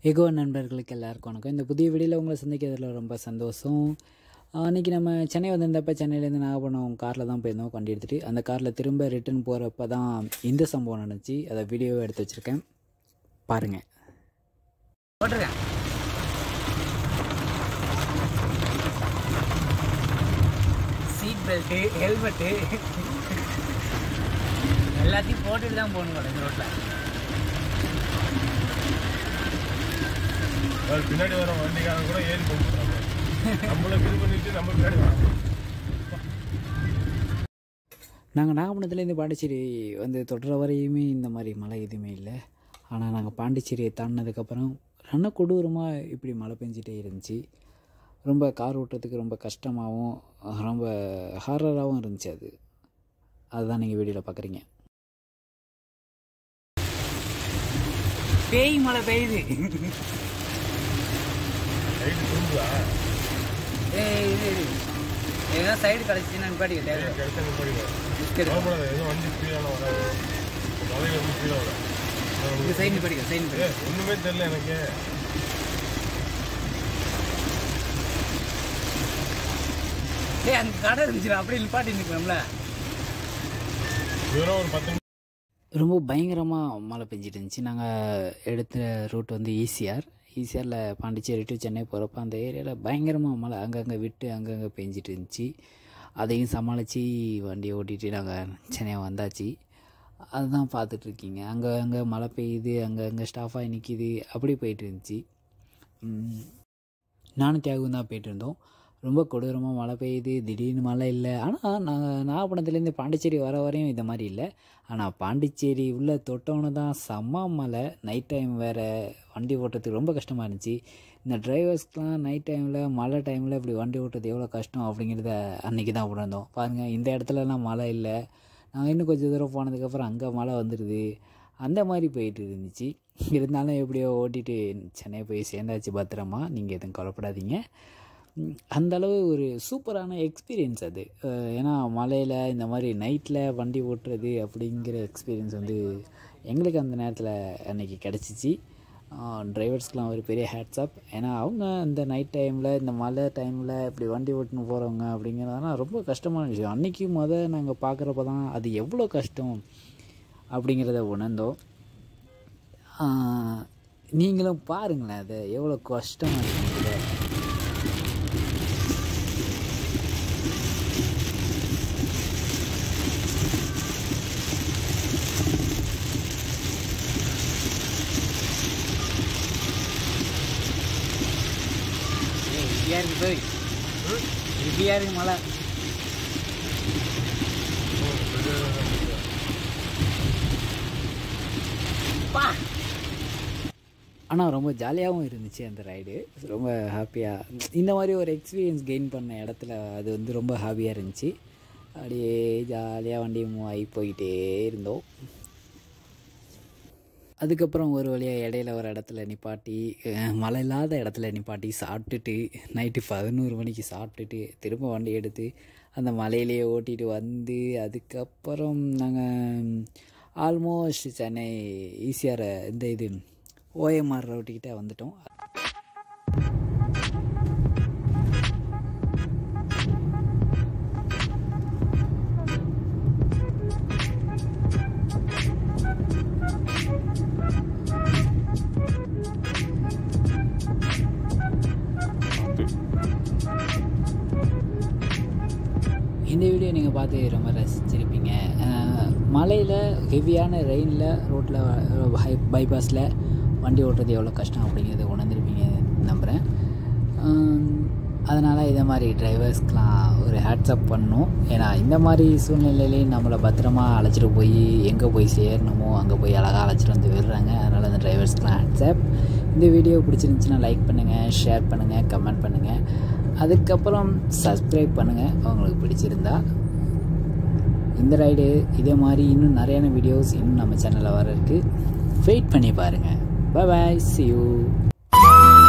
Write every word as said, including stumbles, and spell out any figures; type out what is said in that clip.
Echo நண்பர்களுக்கு எல்லாருக்கும் வணக்கம். இந்த புதிய வீடியோவில் உங்களை சந்திக்கிறதுல ரொம்ப சந்தோஷம். அன்றைக்கி நம்ம சென்னை வந்திருந்தப்போ சென்னையிலேருந்து நாகப்பட்டினம் காரில் தான் போயிருந்தோம் வண்டி எடுத்துகிட்டு. அந்த காரில் திரும்ப ரிட்டர்ன் போகிறப்ப தான் இந்த சம்பவம் நடந்துச்சு. அதை வீடியோவை எடுத்து வச்சுருக்கேன், பாருங்கள். போட்டிருக்கேன் சீட் பெல்ட்டு, ஹெல்மெட்டு எல்லாத்தையும் போட்டுட்டு தான் போகணும் இந்த ரோட்டில். பின்னாடி வர வண்டிக்காரங்க கூட ஏறி போட்டுறாங்க. நம்மளை இது பண்ணிட்டு நம்ம பின்னாடி வரோம். நாங்கள் நாகப்பட்டினத்துலேருந்து பாண்டிச்சேரி வந்து தொடர வரையுமே இந்த மாதிரி மழை எதுவுமே இல்லை. ஆனால் நாங்கள் பாண்டிச்சேரியை தாண்டினதுக்கப்புறம் ரொம்ப கொடூரமாக இப்படி மழை பெஞ்சிட்டே இருந்துச்சு. ரொம்ப கார் ஓட்டுறதுக்கு ரொம்ப கஷ்டமாகவும் ரொம்ப ஹாரராகவும் இருந்துச்சு. அது அதுதான் நீங்கள் வீடியோவில் பார்க்குறீங்க. பேய் மழை பெய்யுது. ஏதாவது சைடு கிடச்சின்னா நிப்பாட்டிக்கிட்டே சைடு நிப்பாட்டிக்க சைடு ஒன்றுமே தெரியல எனக்கு. ஏ அங்கே கடை இருந்துச்சு, அப்படியே நிப்பாட்டி நிற்கலாம்ல. ஒரு பத்து ரொம்ப பயங்கரமாக மழை பெஞ்சிட்டு இருந்துச்சு. நாங்கள் எடுத்த ரூட் வந்து ஈசிஆர். ஈசிஆரில் பாண்டிச்சேரி டு சென்னை போகிறப்ப அந்த ஏரியாவில் பயங்கரமாக மழை அங்கங்கே விட்டு அங்கங்கே பெஞ்சிட்டு இருந்துச்சு. அதையும் சமாளித்து வண்டியை ஓட்டிகிட்டு நாங்கள் சென்னை வந்தாச்சு. அதுதான் பார்த்துட்ருக்கீங்க. அங்கே அங்கே மழை பெய்யுது, அங்கே அங்கே ஸ்டாஃபாக நிற்கிது, அப்படி போயிட்டு இருந்துச்சு. நானும் தியாகம் தான் போயிட்டு இருந்தோம். ரொம்ப கொடூரமாக மழை பெய்யுது, திடீர்னு மழை இல்லை. ஆனால் நாங்கள் நாகப்பட்டினத்துலேருந்து பாண்டிச்சேரி வர வரையும் இந்த மாதிரி இல்லை. ஆனால் பாண்டிச்சேரி உள்ளே தொட்டவனு தான் செம்ம மழை. நைட் டைம் வேறு வண்டி ஓட்டுறதுக்கு ரொம்ப கஷ்டமாக இருந்துச்சு. இந்த டிரைவர்ஸ்க்கெலாம் நைட் டைமில் மழை டைமில் இப்படி வண்டி ஓட்டுறது எவ்வளோ கஷ்டம் அப்படிங்கிறத அன்றைக்கி தான் உணர்ந்தோம். பாருங்கள், இந்த இடத்துலலாம் மழை இல்லை. நாங்கள் இன்னும் கொஞ்சம் தூரம் போனதுக்கப்புறம் அங்கே மழை வந்துடுது. அந்த மாதிரி போயிட்டு இருந்துச்சு. இருந்தாலும் எப்படியோ ஓட்டிகிட்டு சென்னை போய் சேர்ந்தாச்சு பத்திரமா. நீங்கள் எதுவும் கவலைப்படாதீங்க. அந்தளவு ஒரு சூப்பரான எக்ஸ்பீரியன்ஸ் அது. ஏன்னா மழையில் இந்த மாதிரி நைட்டில் வண்டி ஓட்டுறது அப்படிங்கிற எக்ஸ்பீரியன்ஸ் வந்து எங்களுக்கு அந்த நேரத்தில் அன்றைக்கி கிடச்சிச்சு. டிரைவர்ஸ்க்கெலாம் ஒரு பெரிய ஹேட்ஸ் அப். ஏன்னா அவங்க இந்த நைட் டைமில் இந்த மழை டைமில் இப்படி வண்டி ஓட்டுன்னு போகிறவங்க அப்படிங்கிறதுலாம் ரொம்ப கஷ்டமான விஷயம். அன்றைக்கி மொதல் நாங்கள் பார்க்குறப்ப தான் அது எவ்வளோ கஷ்டம் அப்படிங்கிறத உணர்ந்தோம். நீங்களும் பாருங்களேன், அது எவ்வளோ கஷ்டமாக இருக்குங்கிற. இப்படியா இருக்கு போய் இப்படியா இருக்கு மழை. ஆனால் ரொம்ப ஜாலியாகவும் இருந்துச்சு அந்த ரைடு. ரொம்ப ஹாப்பியாக இந்த மாதிரி ஒரு எக்ஸ்பீரியன்ஸ் கெயின் பண்ண இடத்துல அது வந்து ரொம்ப ஹாப்பியாக இருந்துச்சு. அப்படியே ஜாலியாக வண்டி மூவ் ஆகி போயிட்டே இருந்தோம். அதுக்கப்புறம் ஒரு வழியாக இடையில ஒரு இடத்துல நிப்பாட்டி, மழை இல்லாத இடத்துல நிப்பாட்டி சாப்பிட்டுட்டு, நைட்டு பதினோரு மணிக்கு சாப்பிட்டுட்டு திரும்ப வண்டி எடுத்து அந்த மலையிலேயே ஓட்டிகிட்டு வந்து, அதுக்கப்புறம் நாங்கள் ஆல்மோஸ்ட் சென்னை ஈசிஆர் இந்த இது ஓஎம்ஆர் ரோட்டுக்கிட்ட வந்துட்டோம். இந்த வீடியோ நீங்கள் பார்த்து ரொம்ப ரசிச்சிருப்பீங்க. மழையில் ஹெவியான ரெயினில் ரோட்டில் ஹை பைபாஸில் வண்டி ஓட்டுறது எவ்வளோ கஷ்டம் அப்படிங்கிறத உணர்ந்துருப்பீங்க நம்புகிறேன். அதனால் இதை மாதிரி டிரைவர்ஸ்க்கெலாம் ஒரு ஹேட்ஸ்அப் பண்ணணும். ஏன்னா இந்த மாதிரி சூழ்நிலையிலையும் நம்மளை பத்திரமா அழைச்சிட்டு போய் எங்கே போய் சேரணுமோ அங்கே போய் அழகாக அழைச்சிட்டு வந்து விடுறாங்க. அதனால் அந்த டிரைவர்ஸ்க்கெலாம் ஹேட்ஸ்அப். இந்த வீடியோ பிடிச்சிருந்துச்சின்னா லைக் பண்ணுங்கள், ஷேர் பண்ணுங்கள், கமெண்ட் பண்ணுங்கள். அதுக்கப்புறம் சப்ஸ்கிரைப் பண்ணுங்கள் உங்களுக்கு பிடிச்சிருந்தா. இந்த ரைடு இதே மாதிரி இன்னும் நிறையான வீடியோஸ் இன்னும் நம்ம சேனலில் வர இருக்குது. வெயிட் பண்ணி பாருங்கள். Bye bye, see you.